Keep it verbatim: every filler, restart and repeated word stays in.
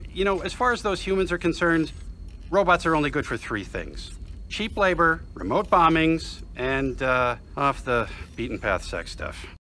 you know, as far as those humans are concerned, robots are only good for three things. Cheap labor, remote bombings, and uh, off the beaten path sex stuff.